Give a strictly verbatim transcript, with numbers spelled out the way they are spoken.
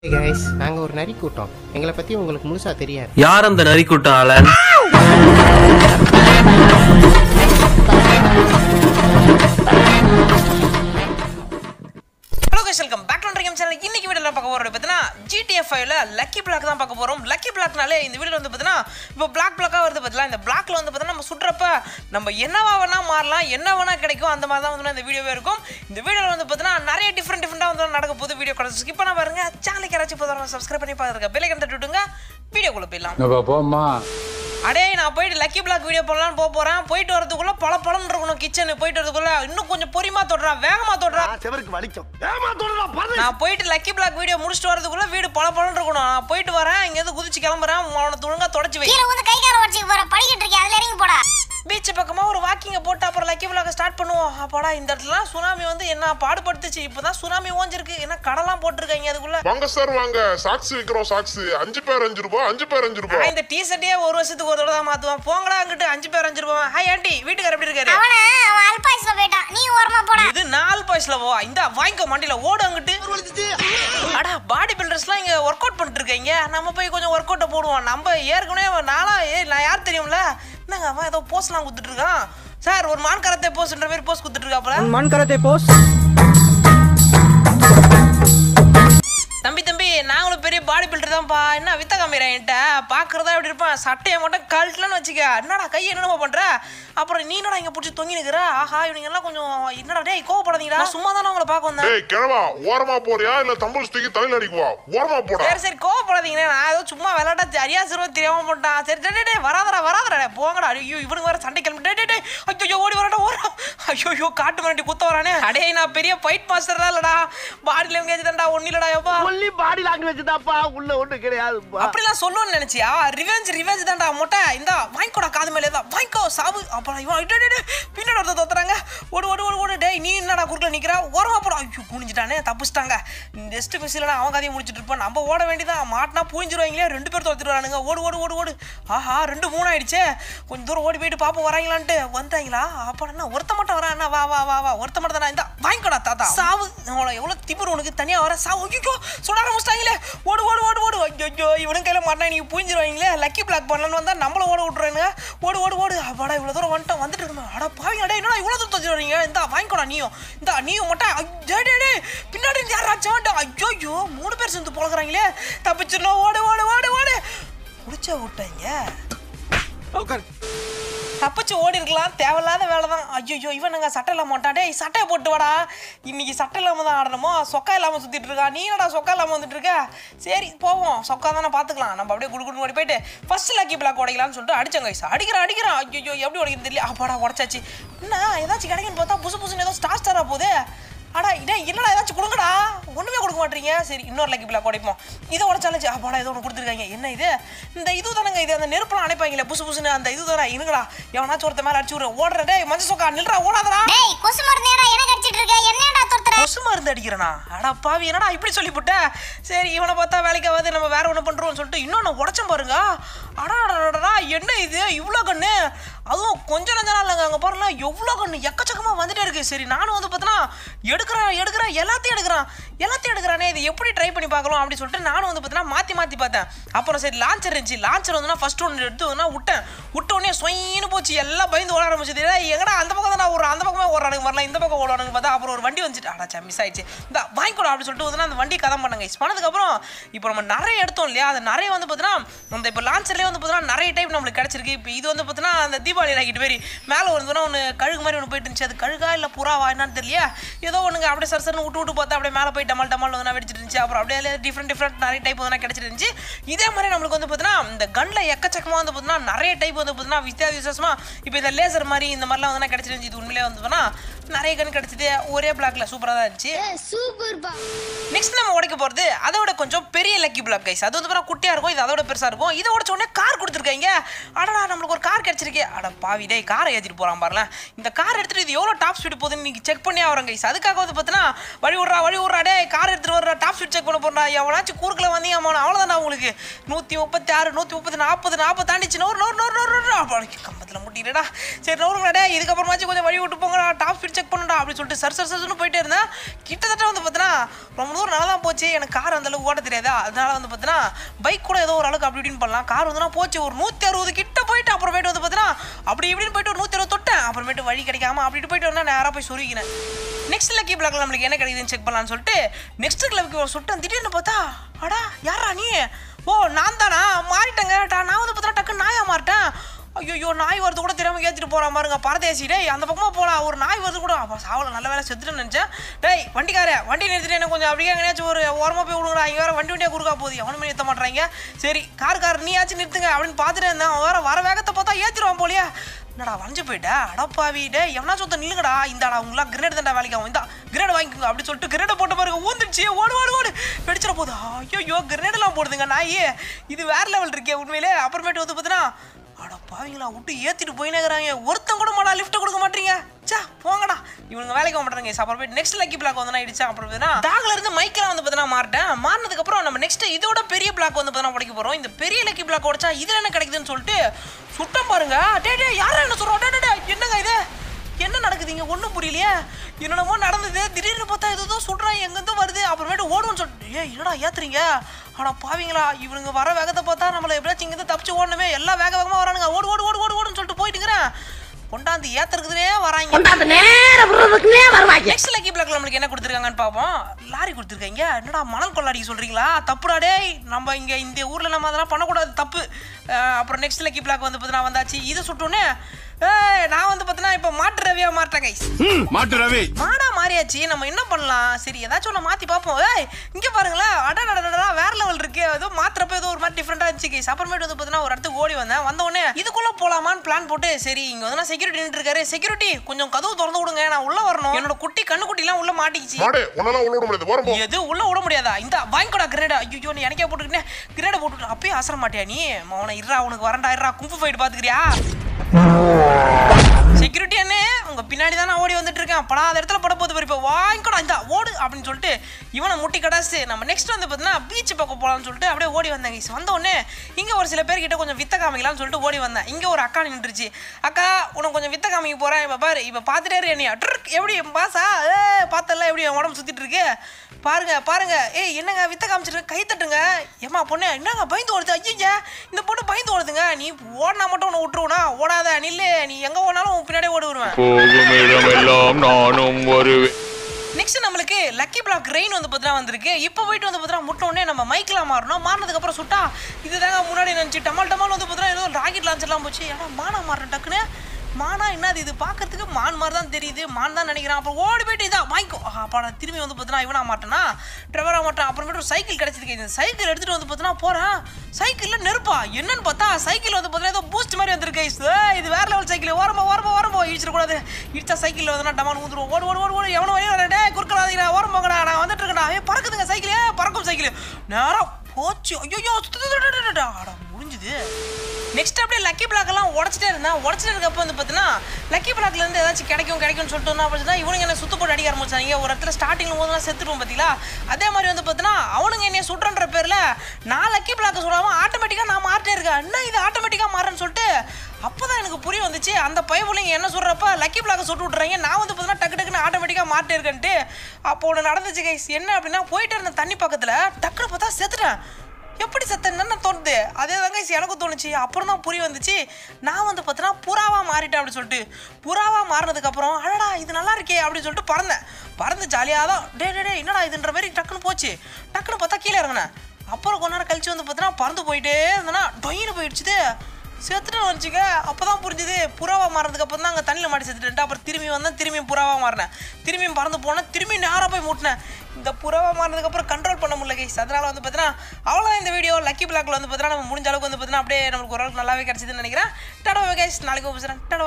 guys, நாங்க ஒரு நரி கூட்டம். எங்களை பத்தி உங்களுக்கு முழுசா தெரியாது. யார் அந்த நரி கூட்டம் ஆளன்? Hello guys, welcome back to our channel. இன்னைக்கு வீடியோல பார்க்க போறது பார்த்தீனா G T A five ல லக்கி பிளாக் தான் பார்க்க போறோம். லக்கி பிளாக்னாலே இந்த வீடியோல வந்து பார்த்தீனா இப்போ பிளாக் பிளாக்கா வருது பார்த்தீங்களா? இந்த பிளாக்ல வந்து பார்த்தீனா நம்ம சுட்றப்ப நம்ம என்னவா வேணா மாறலாம், என்ன வேணா கிடைக்கும், அந்த மாதிரி தான் வந்து இந்த வீடியோவே இருக்கும். இந்த வீடியோல வந்து பார்த்தீனா நிறைய டிஃபரெண்ட் டிஃபரெண்டா வந்து நடக்க போகுது. வீடியோ கூட ஸ்கிப் பண்ணா பாருங்க. சேனலுக்கு யாராச்சும் போதாம சப்ஸ்கிரைப் பண்ணி பாருங்க. பெல் ஐகான் தட்டி விடுங்க. வீடியோக்குள்ள போய்லாம். நம்ம போமா. அடே நான் போயிட்டு லக்கி பிளாக் வீடியோ போடலான்னு போக போறேன். போயிட்டு வரதுக்குள்ள பல பழம் இருக்கணும் கிச்சன். போயிட்டு வரதுக்குள்ள இன்னும் கொஞ்சம் பொறுமையா தொடுறான், வேகமா தொடுறான். செவருக்கு வலிக்கும். வேகமா தொடுறா பாரு. நான் போயிட்டு லக்கி பிளாக் வீடியோ முடிச்சிட்டு வரதுக்குள்ள வீடு பல பழம் இருக்கணும். நான் போயிட்டு வரேன். இங்க இருந்து குதிச்சு கிளம்புறேன். உன துணுங்க தொடச்சு வை. கீழ வந்து கை கார வச்சிட்டு போற படிக்கிட்டு இருக்கே, அதுல இறங்கி போடா. பீச் பக்கமா ஒரு வாக்கிங்க போட்டு அப்புறம் லக்கி பிளாக் ஸ்டார்ட் பண்ணுவோம். அப்பாடா இந்த இடத்துல சுனாமி வந்து என்ன பாடுபடுத்துச்சு. இப்பதான் சுனாமி ஓஞ்சிருக்கு. என்ன கடலாம் போட்டுருக்காங்க அதுக்குள்ள. வாங்க சார் வாங்க, சாக்ஸ் விக்கிறோம். சாக்ஸ் அஞ்சு பேர் அஞ்சு ரூபாய், அஞ்சு பேர் அஞ்சு ரூபாய். இந்த டி ஷர்ட்டே ஒரு வருஷத்துக்கு ஒரு தடவை தான் மாத்துவான். போங்கடா அங்கிட்டு அஞ்சு பேர் அஞ்சு ரூபாய். ஹாய் ஆண்டி, வீட்டுக்கார எப்படி இருக்காரு? அவன அவன் அல்பாய்ஸ்ல போய்ட்டான். நீ ஓரமா போடா. இது நாலு பாய்ஸ்ல போ. இந்த வாங்கிக்கோ மண்டில ஓடு அங்கிட்டு. அடா பாடி பில்டர்ஸ்லாம் இங்க ஒர்க் அவுட் பண்ணிட்டு இருக்கீங்க. நம்ம போய் கொஞ்சம் ஒர்க் அவுட்டை போடுவோம். நம்ம ஏற்கனவே நாளா ஏ நான் யார் தெரியும்ல. என்னங்க அவன் ஏதோ போஸ்ட்லாம் கொடுத்துட்டு இருக்கான். சார் ஒரு மான் கரத்தை போஸ்ட்ன்ற மாதிரி போஸ்ட் கொடுத்துட்டு இருக்காப்ல. மண் கரத்தை போஸ். தம்பி தம்பி நாங்களும் பெரிய பாடி பில்டர் தான்ப்பா. என்ன வித்த காமிரா என்கிட்ட பாக்குறதா எப்படி இருப்பான். சட்டையை மட்டும் கழட்டலன்னு வச்சுக்க. என்னடா கையை என்னமா பண்ற? அப்புறம் நீ என்னடா இங்க பிடிச்சி தொங்கி நிக்கிற? ஆஹா இவங்க எல்லாம் கொஞ்சம் என்னடா டேய் கோவப்படாதீங்கடா. சும்மா தானே உங்களை பார்க்க வந்தேன். டேய் கிழவா, ஓரமா போறியா இல்ல தம்புல் தூக்கி தலையில அடிக்குவா? ஓரமா போடா. சரி சரி கோவப்படாதீங்க. நான் ஏதோ சும்மா விளையாட்டா அரியா சிறுவ தெரியாம போட்டான். சரி டே டே வராதடா வராதடா போங்கடா. ஐயோ இவனுக்கு வேற சண்டை கிளம்பி டே டே ஐயோ ஓடி வரடா ஓரா. ஐயோ காட்டு மரண்டி குத்த வரானே. அடே நான் பெரிய ஃபைட் மாஸ்டர் தான் இல்லடா. பாடில எங்கேஜ் தான்டா ஒண்ணு இல்லடா யப்பா. ஒன்லி பாடி லாங்குவேஜ் தான்ப்பா, உள்ள ஒண்ணு கிடையாது. அப்படிலாம் சொல்லுன்னு நினைச்சியா? ரிவெஞ்ச் ரிவெஞ்ச் தான்டா மொட்டை. இந்த வாங்கிக்கோடா காது மேலே தான் வாங்கிக்கோ சாவு. அப்புறம் இவன் டே டே பின்னாடி ஒருத்தர் தோத்துறாங்க. ஓடு ஓடு ஓடு ஓடு டேய் நீ என்னடா குறுக்கல நிக்கிற? ஓரமா போடா. ஐயோ குனிஞ்சிட்டானே தப்பிச்சிட்டாங்க. நெக்ஸ்ட் பிசிலடா அவன் கதையை முடிச்சிட்டு இருப்பான். நம்ம ஓட வேண்டியதான். மாட்டினா பூஞ்சிருவாங்களே. ரெண்டு பேர் தோத்துட்டு வரானுங்க. ஓடு ஓடு ஓடு ஓடு. ஆஹா ரெண்டு மூணு ஆயிடுச்சே. கொஞ்சம் தூரம் ஓடி போயிட்டு பாப்போம் வராங்களான்ட்டு. வந்தாங்களா? அப்புறம் என்ன ஒருத்த மட்டும் வரா? என்ன வா வா வா வா ஒருத்த மட்டும் தானே. இந்த வாங்கிக்கோடா தாத்தா சாவு. அவளை எவ்வளவு திமிரு உனக்கு தனியா வர சாவு. ஐயோ சுட ஆரம்பிச்சிட்டாங்களே. ஓடு ஓடு ஓடு ஓடு. ஐயோ இவனும் கையில மாட்டினா நீங்க பூஞ்சிருவாங்களே. லக்கி பிளாக் பண்ணலான்னு வந்தா நம்மள ஓட விட்டுறானுங்க. ஓடு ஓடு ஓடு. அப்பாடா இவ்வளவு தூரம் வந்துட்டோம் வந்துட்டு இருக்கணும். அட பாவிங்க அடே என்னடா இவ்வளவு தூரம் தோத்து வரீங்க? இந்த வாங்கிக்கோடா நீயும். இந்த நீயும் மட்டும் டே டே டே பின்னாடி யாராச்சும் வந்து ஐயோ மூணு பேர் சேர்ந்து பொழக்கிறாங்களே. தப்பிச்சிடணும். ஓடு ஓடு ஓடு ஓடு. முடிச்சா விட்டாங்க. தப்பிச்சு ஓடி இருக்கலாம். தேவையில்லாத வேலை தான். ஐயோ இவனுங்க சட்டை இல்லாம மாட்டான். டேய் சட்டையை போட்டு வாடா. இன்னைக்கு சட்டை இல்லாம தான் ஆடணுமோ. சொக்கா இல்லாம சுத்திட்டு இருக்கா. நீ என்னடா சொக்கா இல்லாம வந்துட்டு இருக்க? சரி போவோம். சொக்கா தானே பாத்துக்கலாம். நம்ம அப்படியே குடு குடு ஓடி போயிட்டு ஃபர்ஸ்ட் லக்கி பிளாக் உடைக்கலாம்னு சொல்லிட்டு அடிச்சங்க. அடிக்கிறான் அடிக்கிறான். ஐயோ எப்படி உடைக்கிறது தெரியல. அப்பாடா உடச்சாச்சு. என்ன ஏதாச்சும் கிடைக்குன்னு பார்த்தா புதுசு புதுசுன்னு ஏதோ ஸ்டார் ஸ்டாரா போகுது. அடா இதே என்னடா ஏதாச்சும் கொடுங்கடா. ஒன்றுமே கொடுக்க மாட்டீங்க. சரி இன்னொரு லக்கி பிளாக் உடைப்போம். இதை உடச்சாலச்சு. அப்பாடா ஏதோ ஒன்று கொடுத்துருக்காங்க. என்ன இது? இந்த இது தானங்க இது. அந்த நெருப்பெல்லாம் அணைப்பாங்களே புசு புசுன்னு அந்த இது தானே. இருங்கடா எவனாச்சும் ஒருத்த மேலே அடிச்சு விடுற. ஓடுற டே மஞ்சள் சொக்கா நில்றா ஓடாதடா. டேய் கொசு மருந்துடா எனக்கு அடிச்சிட்டு இருக்க. என்னடா தொத்துற? கொசு மருந்து அடிக்கிறனா? அடா பாவி என்னடா இப்படி சொல்லிவிட்ட? சரி இவனை பார்த்தா வேலைக்கு ஆகாது. நம்ம வேற ஒன்று பண்றோம்னு சொல்லிட்டு இன்னொன்று உடச்சம் பாருங்க. அடாடா என்ன இது இவ்வளோ கண்ணு? அதுவும் கொஞ்சம் நஞ்சம் இல்லைங்க. அங்கே பாருங்க எவ்வளோ கண்ணு எக்கச்சக்கமாக வந்துட்டே இருக்கு. சரி நானும் வந்து பார்த்தோன்னா எடுக்கிறேன் எடுக்கிறேன் எல்லாத்தையும் எடுக்கிறான் எல்லாத்தையும் எடுக்கிறானே. இது எப்படி ட்ரை பண்ணி பார்க்கலாம் அப்படின்னு சொல்லிட்டு நானும் வந்து பார்த்தீங்கன்னா மாற்றி மாற்றி பார்த்தேன். அப்புறம் சரி லான்ச்சர் இருந்துச்சு. லான்ச்சர் வந்துன்னா ஃபர்ஸ்ட் ஒன்று எடுத்து வந்து விட்டேன். விட்ட உடனே சொயின்னு போச்சு. எல்லாம் பயந்து ஓட ஆரம்பிச்சது. எங்கடா அந்த பக்கம் தான் ஓடுறேன். அந்த பக்கமே ஓடுறானுங்க வரலாம். இந்த பக்கம் ஓடுவானுங்க பார்த்தா அப்புறம் ஒரு வண்டி வந்துச்சு. அடாச்சா மிஸ் ஆயிடுச்சு. இந்த வாங்கிக்கூட அப்படின்னு சொல்லிட்டு வந்து அந்த வண்டி கதை பண்ணாங்க. பண்ணதுக்கப்புறம் இப்போ நம்ம நிறைய எடுத்தோம் இல்லையா? அது நிறைய வந்து பார்த்தீங்கன்னா அந்த இப்போ லான்ச்சர்லேயே வந்து பார்த்தீங்கன்னா நிறைய டைப் நம்மளுக்கு கிடச்சிருக்கு. இப்போ இது வந்து பார்த்தீங்கன்னா அந்த தீபாவளி ராக்கெட் மாரி மேலே வந்து ஒன்று கழுகு மாதிரி ஒன்று போயிட்டு இருந்துச்சு. அது கழுகா இல்லை புறாவா என்னன்னு தெரியல. ஏதோ ஒன்றுங்க அப்படியே சர் சர்னு விட்டு விட்டு பார்த்தா அப்படியே மேலே போய் டமால் டமால் வந்து வெடிச்சிட்டு இருந்துச்சு. அப்புறம் அப்படியே டிஃப்ரெண்ட் டிஃப்ரெண்ட் நிறைய டைப் வந்து கிடச்சிட்டு இருந்துச்சு. இதே மாதிரி நம்மளுக்கு வந்து பார்த்தீங்கன்னா இந்த கன்னில் எக்கச்சக்கமாக வந்து பார்த்தீங்கன்னா நிறைய டைப் வந்து பார்த்தீங்கன்னா வித்தியாச விசேஷமாக இப்போ இந்த லேசர் மாதிரி இந்த மாதிரிலாம் வந்து கிடச்சிட்டு இருந்துச்சு. இது உண்மையிலே வந்து பார்த்தீங்கன்னா நிறைய கன் கிடச்சிது. ஒரே பிளாக்ல சூப்பராக தான் இருந்துச்சு. நெக்ஸ்ட் நம்ம உடைக்க போகிறது அதோட கொஞ்சம் பெரிய லக்கி பிளாக் கைஸ். அது வந்து பார்த்தா குட்டியாக இருக்கும். இது அதோட பெருசாக இருக்கும். இதை உடச்ச உடனே கார் கொடுத்துருக்காங்க. அடடா நம்மளுக்கு ஒரு கார் கிடச்சிருக்கு. அட பாவி டே காரை ஏற்றிட்டு போகிறான் பாருல. இந்த கார் எடுத்துகிட்டு இது எவ்வளோ டாப் ஸ்பீடு போகுதுன்னு நீங்கள் செக் பண்ணி ஆகிறோம் கைஸ். அதுக்காக வந்து பார்த்தீங்கன்னா வழி விட்றா வழி விட்றா டே கார் எடுத்துகிட்டு வர்ற டாப் ஸ்பீட் செக் பண்ண போகிறா. எவனாச்சும் கூறுக்கில் வந்தீங்க அவன் அவ்வளோதானா உங்களுக்கு நூற்றி முப்பத்தி ஆறு நூற்றி முப்பத்தி நாற்பது நாற்பது தாண்டிச்சு. நூறு நூறு நூறு நூறு கம்பத்தில் முட்டிடா. சரி நூறு டே இதுக்கப்புறமாச்சும் கொஞ்சம் வழி விட்டு போங்கடா. டாப் ஸ்பீட் செக் பண்ணுடா அப்படின்னு சொல்லிட்டு சர் சர் சர்னு போயிட்டே இருந்தேன். கிட்டத்தட்ட வந்து பார்த்தீங்கன்னா ரொம்ப தூரம் நல்லா தான் போச்சு. எனக்கு கார் அந்தளவு ஓட்ட தெரியாதா, அதனால வந்து பார்த்தீங்கன்னா பைக் கூட ஏதோ ஒரு அளவுக்கு அப்படி இப்படின்னு பண்ணலாம். கார் வந்து போச்சு ஒரு நூற்றி அறுபது கிட்ட போயிட்டு அப்புறமேட்டு வந்து பார்த்தீங்கன்னா அப்படி இப்படின்னு போயிட்டு ஒரு நூற்றி அறுபது தொட்டேன். அப்புறமேட்டு வழி கிடைக்காம அப்படி போயிட்டு வந்தால் நேராக போய் சொருகினேன். நெக்ஸ்ட் லக்கி பிளாக்ல நம்மளுக்கு என்ன கிடைக்குதுன்னு செக் பண்ணலான்னு சொல்லிட்டு நெக்ஸ்ட் கிளப்புக்கு ஒரு சுட்டன். திடீர்னு பார்த்தா அடா யாரா நீ? ஓ நான் தானா, மாறிட்டேங்க. நான் வந்து பார்த்தா டக்குன்னு நாயா மாறிட்டேன். ஐயோ நாய் வரது கூட தெரியாமல் ஏற்றிட்டு போகிற மாதிரிங்க பரதேசி. டேய் அந்த பக்கமாக போகலாம், ஒரு நாய் வருது கூட. அப்போ சாவல நல்ல வேலை செத்துட்டுன்னு நினச்சேன். டேய் வண்டிக்கார வண்டி நிறுத்திட்டு எனக்கு கொஞ்சம் அப்படியே எங்கேயாச்சும் ஒரு ஓரமாக போய் விடுங்கடா, இங்கே வேறு வண்டி வண்டியாக குறுக்கா போகுது, எவனுமே நிறுத்த மாட்டாங்க. சரி கார் கார் நீயாச்சும் நிறுத்துங்க அப்படின்னு பார்த்துட்டு இருந்தேன். அவன் வேறு வர வேகத்தை பார்த்தா ஏற்றிடுவான் போலியா. என்னடா வளைஞ்சு போயிட்டா அடப்பாவிட்டே, எவனா சொத்த நில்லுங்கடா, இந்தாடா உங்களாம் கிரேட் தான்டா வேலைக்கு ஆகும், இந்த கிரேட் வாங்கிக்கோங்க அப்படின்னு சொல்லிட்டு கிரேடை போட்ட பாருங்க ஊந்துடுச்சு. ஓடு ஓடு ஓடு வெடிச்சிட போகுது. ஐயோ கிரேடெல்லாம் போடுதுங்க நாய், இது வேற லெவல் இருக்கே உண்மையிலே. அப்புறமேட்டு வந்து பார்த்தீங்கன்னா அட பாவீங்களா விட்டு ஏற்றிட்டு போயினேங்கிறாங்க, ஒருத்தன் கூட மாடா லிஃப்ட் கொடுக்க மாட்டீங்க. சா போங்கடா இவங்க வேலைக்கு மாட்டாங்க. அப்புறமேட்டு நெக்ஸ்ட் லக்கி பிளாக் வந்து ஆயிடுச்சு. அப்புறம் பார்த்தீங்கன்னா டாக்ல இருந்து மைக்கெல்லாம் வந்து பார்த்தீங்கன்னா மாறிட்டேன். மாறினதுக்கு அப்புறம் நம்ம நெக்ஸ்ட் இதோட பெரிய பிளாக் வந்து பார்த்தீங்கன்னா உடைக்க போகிறோம். இந்த பெரிய லக்கி பிளாக் உடைச்சா இதில் என்ன கிடைக்குதுன்னு சொல்லிட்டு சுட்டம் பாருங்க. டே டே யாரும் என்ன சொல்கிறோம், டே டே என்னங்க இது என்ன நடக்குதுங்க ஒன்றும் புரியலையே, என்னென்னமோ நடந்தது. திடீர்னு பார்த்தா எதோ சுடுறாங்க, எங்கேருந்தோ வருது. அப்புறமேட்டு ஓடுவோன்னு சொல்லிட்டு ஏ என்னடா ஏத்துறீங்க, ஆனால் பாவீங்களா இவனுங்க வர வேகத்தை பார்த்தா நம்மளை எப்படியாச்சும் இங்கேருந்து தப்பிச்சு ஓடணுமே, எல்லாம் வேக வேகமாக வரானுங்க. ஓடு ஓடு ஓடு ஓடு ஓடுன்னு சொல்லிட்டு போயிட்டுங்கிறேன். கொண்டாந்து ஏத்துறதுனே வராங்க. நெக்ஸ்ட் லக்கி பிளாக்ல நம்மளுக்கு என்ன கொடுத்துருக்காங்கன்னு பார்ப்போம். லாரி கொடுத்துருக்காங்க. என்னடா மணல் கொள்ளாடிக்க சொல்றீங்களா, தப்புடா டேய், நம்ம இங்க இந்த ஊர்ல நம்ம அதெல்லாம் பண்ணக்கூடாது, தப்பு. அப்புறம் நெக்ஸ்ட் லக்கி பிளாக் வந்து பார்த்தீங்கன்னா வந்தாச்சு. இதை சுட்டோன்னே ஏய் நான் வந்து பார்த்தீங்கன்னா இப்போ மாட்டு ரவியா மாட்டேன் கைஸ். மாட்டு ரவி மாடா மாறியாச்சு, நம்ம என்ன பண்ணலாம், சரி ஏதாச்சும் ஒன்று மாற்றி பார்ப்போம். ஏய் இங்கே பாருங்களேன், அடடா வேற லெவல் இருக்கு, ஏதோ மாத்திரப்ப ஏதோ ஒரு மாதிரி டிஃப்ரெண்டாக இருந்துச்சு கைஸ். அப்புறமேட்டு வந்து பார்த்தீங்கன்னா ஒரு இடத்துக்கு ஓடி வந்தேன். வந்தோடனே இதுக்குள்ளே போகலாமான்னு பிளான் போட்டு சரி இங்கே வந்து நான் செக்யூரிட்டி நின்று இருக்காரு, செக்யூரிட்டி கொஞ்சம் கதவு திறந்து விடுங்க நான் உள்ள வரணும், என்னோட குட்டி கண்ணு குட்டிலாம் உள்ள மாட்டிக்கிச்சு. எது உள்ள விட முடியாதா, இந்த வாங்கிக்கோடா கிரேடா. ஐயோ நீ எனக்கே போட்டுக்கிட்டேன் கிரேடை போட்டுட்டு அப்பயே அசர மாட்டியா நீ, அவனை இருறா உனக்கு வரண்டா இருறா கும்பு ஃபைட் பார்த்துக்கிறியா. செக்யூரிட்டி அண்ணே உங்க பின்னாடி தான் நான் ஓடி வந்துட்டு இருக்கேன், படாத இடத்துல பட போது இப்போ வாங்கிக்கோடா இந்த ஓடு அப்படின்னு சொல்லிட்டு இவனை முட்டி கடாச்சு. நம்ம நெக்ஸ்ட் வந்து பார்த்தீங்கன்னா பீச் பக்கம் போகலான்னு சொல்லிட்டு அப்படியே ஓடி வந்தேன். வந்த உடனே இங்கே ஒரு சில பேர்கிட்ட கொஞ்சம் வித்த காமிக்கலாம்னு சொல்லிட்டு ஓடி வந்தேன். இங்கே ஒரு அக்கா நின்றுச்சு. அக்கா உனக்கு கொஞ்சம் வித்த காமிக்க போகிறேன், இப்போ பாரு இப்போ பார்த்துட்டே என்னையா ட்ரிக் எப்படி பாசா ஏ பார்த்தல எப்படி என் உடம்பு சுற்றிட்டு இருக்கு பாருங்க பாருங்க. ஏய் என்னங்க வித்த காமிச்சிட்டு கை தட்டுங்க. ஏமா பொண்ணு என்னங்க பயந்து ஓடுது, ஐயா இந்த பொண்ணு பயந்து ஓடுதுங்க, நீ ஓடினா மட்டும் உன்னை விட்டுருவனா, ஓடாத நில்லு, நீ எங்கே ஓடினாலும் உன் பின்னாடியே ஓடி வருவேன். நெக்ஸ்ட் நம்மளுக்கு லக்கி பிளாக் ரெயின் வந்து பார்த்தீங்கன்னா வந்திருக்கு. இப்போ போயிட்டு வந்து பார்த்தீங்கன்னா முட்ட உடனே நம்ம மைக்கெலாம் மாறணும். மாறினதுக்கு அப்புறம் சுட்டா இதுதாங்க முன்னாடி நினச்சி டமால் டமால் வந்து பார்த்தீங்கன்னா ஏதோ ராக்கெட் லான்ச்சர்லாம் போச்சு. ஏன்னா மானா மாறேன் டக்குன்னு, மானா என்னது இது பார்க்கறதுக்கு மான் மாதிரி தான் தெரியுது, மான் தான் நினைக்கிறேன். அப்புறம் ஓடி போயிட்டு இதான் வாங்கிக்கோ. அப்போ நான் திரும்பி வந்து பார்த்தீங்கன்னா இவனா மாட்டேன்னா ட்ரெவராக மாட்டேன். அப்புறமேட்டு ஒரு சைக்கிள் கிடச்சிருக்கு. இந்த சைக்கிள் எடுத்துகிட்டு வந்து பார்த்தீங்கன்னா போகிறேன், சைக்கிளில் நெருப்பா என்னன்னு பார்த்தா சைக்கிள் வந்து பார்த்தீங்கன்னா ஏதோ பூஸ்ட் மாதிரி வந்திருக்கு. இது வேற லெவல் சைக்கிள், ஓரமா ஓரமா ஓரமா இடிச்சிடக்கூடாது, இடிச்சா சைக்கிளில் வந்து டமான் ஊந்துருவோம். ஓடு ஓடு ஓடு ஓடு எவனோ வழியா வரடே குறுக்கலாதீங்க ஓரம் போங்கடா நான் வந்துட்டு இருக்கேன்டா. ஏ பறக்குதுங்க சைக்கிளே, பறக்கும் சைக்கிள் நேரம் போச்சு. ஐயோ அட முடிஞ்சுது. நெக்ஸ்ட் அப்படியே லக்கி பிளாக் எல்லாம் உடச்சிட்டே இருந்தேன். உடச்சிட்டே இருக்கப்போ வந்து பார்த்தீங்கன்னா லக்கி பிளாக்ல இருந்து ஏதாச்சும் கிடைக்கும் கிடைக்கும்னு சொல்லிட்டு என்ன பண்ணுறா இவனுங்க என்ன சுத்து போட்டு அடிக்க ஆரம்பிச்சாங்க. ஒரு இடத்துல ஸ்டார்டிங்ல போது நான் செத்துருவோம் பார்த்தீங்களா, அதே மாதிரி வந்து பார்த்தீங்கன்னா அவனுங்க என்னைய சுடுறன்ற பேரில் நான் லக்கி பிளாக் சுடாம ஆட்டோமேட்டிக்காக நான் மாறிட்டே இருக்கேன். என்ன இது ஆட்டோமேட்டிக்காக மாறேன்னு சொல்லிட்டு அப்போதான் எனக்கு புரிய வந்துச்சு. அந்த பைபிளைங்க என்ன சொல்கிறப்ப லக்கி பிளாக் சுட்டு விட்றாங்க, நான் வந்து பார்த்தீங்கன்னா டக்கு டக்குன்னு ஆட்டோமேட்டிக்காக மாறிட்டே இருக்கேன்ட்டு. அப்போ ஒன்று நடந்துச்சு கைஸ். என்ன அப்படின்னா போயிட்டு இருந்த தண்ணி பக்கத்தில் டக்குன்னு பார்த்தா செத்துட்டேன். எப்படி செத்தேன்னு தோணுது, அதே தாங்க எனக்கும் தோணுச்சு. அப்புறம் தான் புரிய வந்துச்சு நான் வந்து பார்த்தீங்கன்னா புறாவாக மாறிட்டேன் அப்படின்னு சொல்லிட்டு. புறாவாக மாறினதுக்கப்புறம் அடடா இது நல்லா இருக்கே அப்படின்னு சொல்லிட்டு பறந்தேன். பறந்து ஜாலியாக தான் டே டே டே என்னடா இதுன்ற மாதிரி டக்குன்னு போச்சு. டக்குன்னு பார்த்தா கீழே இறங்கினேன். அப்புறம் கொஞ்ச நேரம் கழிச்சு வந்து பார்த்தீங்கன்னா பறந்து போயிட்டே இருந்தேன்னா டொயின்னு போயிடுச்சுது, செத்துட்டு வந்துச்சுங்க. அப்போ தான் புரிஞ்சுது புறாவாக மாறினதுக்கு அப்புறம் தான் அங்கே தண்ணியில் மாட்டி செத்துட்டு. அப்புறம் திரும்பி வந்தேன், திரும்பியும் புறாவாக மாறினேன், திரும்பியும் பறந்து போனேன், திரும்பி நேராக போய் முட்டினேன். இந்த புறாவாக மாறினதுக்கப்புறம் கண்ட்ரோல் பண்ண முடியல கைஸ். அதனால் வந்து பார்த்தீங்கன்னா அவ்வளோதான் இந்த வீடியோ. லக்கி பிளாக்ல வந்து பார்த்தீங்கன்னா நம்ம முடிஞ்ச அளவுக்கு வந்து பார்த்தீங்கன்னா அப்படியே நம்மளுக்கு ஓரளவுக்கு நல்லாவே கிடச்சிதுன்னு நினைக்கிறேன். டடோ கைஸ், நாளைக்கு பேசுகிறேன். டடோ.